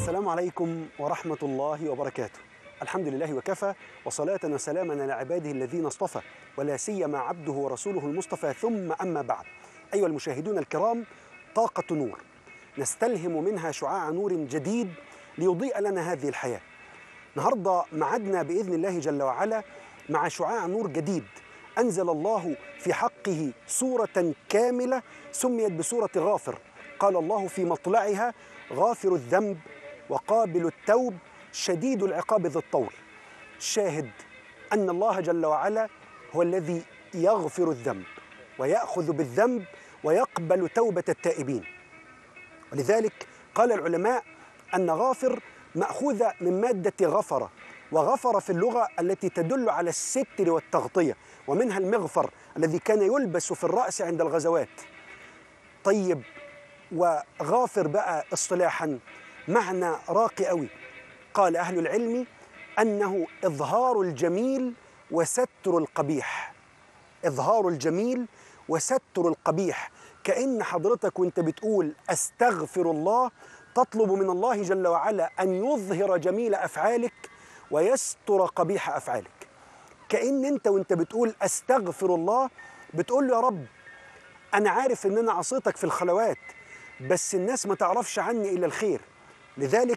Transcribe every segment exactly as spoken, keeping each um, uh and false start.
السلام عليكم ورحمة الله وبركاته. الحمد لله وكفى، وصلاة وسلاما على عباده الذين اصطفى، ولا سيما عبده ورسوله المصطفى، ثم أما بعد. أيها المشاهدون الكرام، طاقة نور نستلهم منها شعاع نور جديد ليضيء لنا هذه الحياة. النهاردة معدنا بإذن الله جل وعلا مع شعاع نور جديد أنزل الله في حقه سورة كاملة سميت بسورة غافر. قال الله في مطلعها: غافر الذنب وقابل التوب شديد العقاب ذي الطول. الشاهد أن الله جل وعلا هو الذي يغفر الذنب ويأخذ بالذنب ويقبل توبة التائبين. ولذلك قال العلماء أن غافر مأخوذة من مادة غفر، وغفر في اللغة التي تدل على الستر والتغطية، ومنها المغفر الذي كان يلبس في الرأس عند الغزوات. طيب، وغافر بقى اصطلاحا معنى راقي قوي. قال أهل العلم أنه إظهار الجميل وستر القبيح. إظهار الجميل وستر القبيح، كأن حضرتك وانت بتقول أستغفر الله تطلب من الله جل وعلا أن يظهر جميل أفعالك ويستر قبيح أفعالك. كأن انت وانت بتقول أستغفر الله بتقول له: يا رب، أنا عارف أن أنا عصيتك في الخلوات، بس الناس ما تعرفش عني إلا الخير. لذلك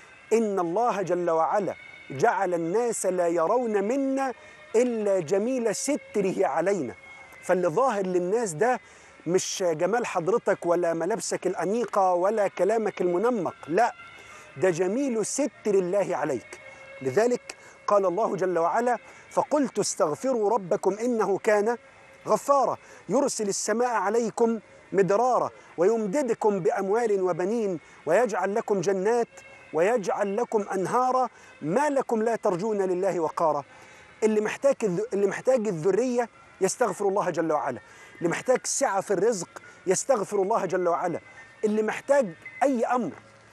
إن الله جل وعلا جعل الناس لا يرون منا إلا جميل ستره علينا. فاللي ظاهر للناس ده مش جمال حضرتك ولا ملابسك الأنيقة ولا كلامك المنمق، لا، ده جميل ستر الله عليك. لذلك قال الله جل وعلا: فقلت استغفروا ربكم إنه كان غفارا يرسل السماء عليكم مدرارا ويمددكم بأموال وبنين ويجعل لكم جنات ويجعل لكم أنهارا ما لكم لا ترجون لله وقارا. اللي محتاج اللي محتاج الذرية يستغفر الله جل وعلا، اللي محتاج سعة في الرزق يستغفر الله جل وعلا، اللي محتاج أي أمر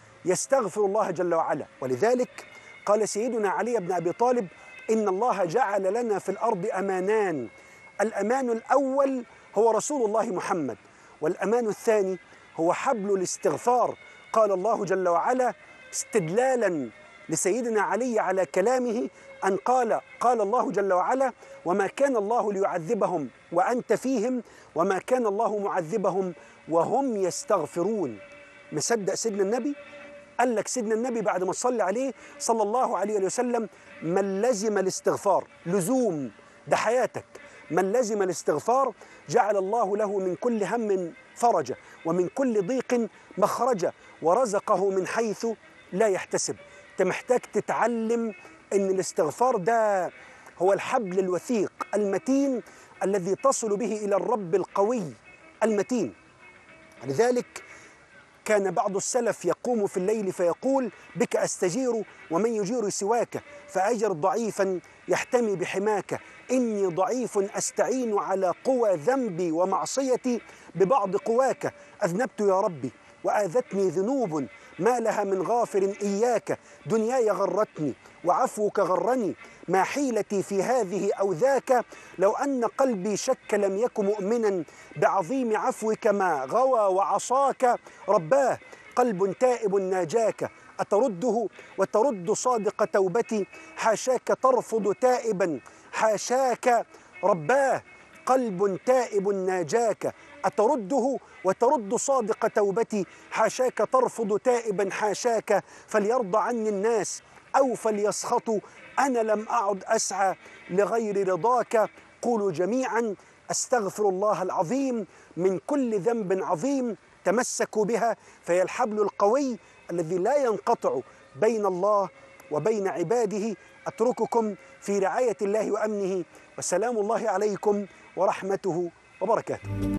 يستغفر الله جل وعلا. ولذلك قال سيدنا علي بن أبي طالب: إن الله جعل لنا في الأرض أمانان، الأمان الأول هو رسول الله محمد، والأمان الثاني هو حبل الاستغفار. قال الله جل وعلا استدلالا لسيدنا علي على كلامه أن قال قال الله جل وعلا: وما كان الله ليعذبهم وأنت فيهم وما كان الله معذبهم وهم يستغفرون. مصدق سيدنا النبي؟ قال لك سيدنا النبي بعد ما تصلي عليه صلى الله عليه وسلم: من لزم الاستغفار، لزوم ده حياتك، من لزم الاستغفار جعل الله له من كل هم فرجا ومن كل ضيق مخرجا ورزقه من حيث لا يحتسب. انت محتاج تتعلم ان الاستغفار ده هو الحبل الوثيق المتين الذي تصل به الى الرب القوي المتين. لذلك كان بعض السلف يقوم في الليل فيقول: بك أستجير ومن يجير سواك، فأجر ضعيفا يحتمي بحماك، إني ضعيف أستعين على قوى ذنبي ومعصيتي ببعض قواك، أذنبت يا ربي وآذتني ذنوب ما لها من غافر إياك، دنياي غرتني وعفوك غرني، ما حيلتي في هذه أو ذاك، لو أن قلبي شك لم يكن مؤمنا بعظيم عفوك ما غوى وعصاك، رباه قلب تائب ناجاك، أترده وترد صادق توبتي، حاشاك ترفض تائبا حاشاك، رباه قلب تائب ناجاك، أترده وترد صادق توبتي، حاشاك ترفض تائبا حاشاك، فليرضى عني الناس أو فليسخطوا، أنا لم أعد أسعى لغير رضاك. قولوا جميعا: أستغفر الله العظيم من كل ذنب عظيم. تمسكوا بها فهي الحبل القوي الذي لا ينقطع بين الله وبين عباده. أترككم في رعاية الله وأمنه، وسلام الله عليكم ورحمته وبركاته.